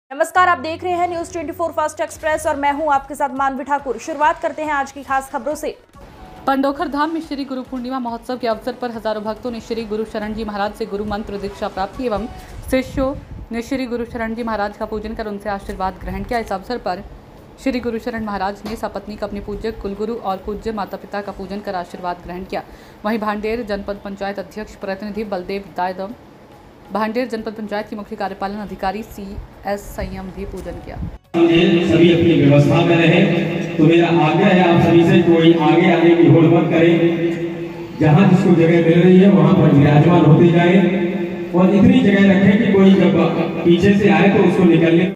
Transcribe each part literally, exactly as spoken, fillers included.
नमस्कार, आप देख रहे हैं न्यूज चौबीस फास्ट एक्सप्रेस और मैं हूं आपके साथ मानवी ठाकुर। शुरुआत करते हैं आज की खास खबरों से। पंडोखर धाम में श्री गुरु पूर्णिमा महोत्सव के अवसर पर हजारों भक्तों ने श्री गुरु शरण जी महाराज से गुरु मंत्र दीक्षा प्राप्त की एवं शिष्यों ने श्री गुरु शरण जी महाराज का पूजन कर उनसे आशीर्वाद ग्रहण किया। इस अवसर पर श्री गुरु शरण महाराज ने सपत्नीक अपने पूज्य कुलगुरु और पूज्य माता पिता का पूजन कर आशीर्वाद ग्रहण किया। वहीं भांडेर जनपद पंचायत अध्यक्ष प्रतिनिधि बलदेव दायदम, भांडेर जनपद पंचायत की मुख्य कार्यपालन अधिकारी सी एस संयम भी पूजन किया। सभी अपनी व्यवस्था में रहे तो मेरा आग्रह है आप सभी से, कोई आगे आने की होड़ मत करें। जहाँ जिसको जगह मिल रही है वहाँ पर विराजमान होते जाए और इतनी जगह रखें कि कोई जब पीछे से आए तो उसको निकलने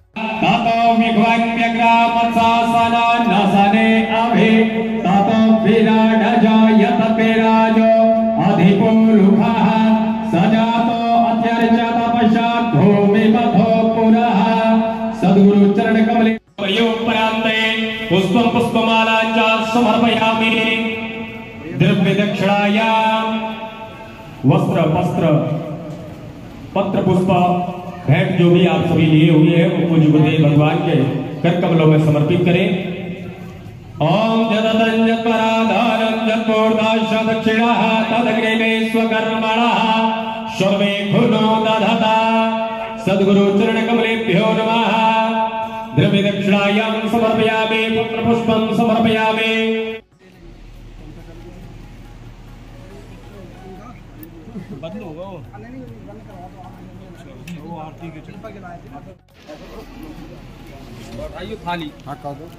सद्गुरु चरण कमले पुष्पं पुष्पमाला च समर्पयामि। द्रव्य दक्षिणायां वस्त्र वस्त्र पत्र पुष्प भेंट जो भी आप सभी लिए हुए हैं वो पूज्य गुरुदेव भगवान के कर कमलों में समर्पित करें। ओम जदतं जत्पराधारं जत्पूर्णाश्च दक्षिणाः तदग्रे स्वकर्मणः सर्वे गुणो दधता। सद्गुरु चरण कमलेभ्यो नमः। द्रव्य दक्षिणायां समर्पयामि, पत्र पुष्पं समर्पयामि। बंद होगा वो वो आरती के चल उठाइए थाली। हाँ कर दो।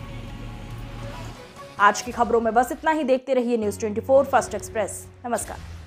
आज की खबरों में बस इतना ही। देखते रहिए न्यूज चौबीस फास्ट एक्सप्रेस। नमस्कार।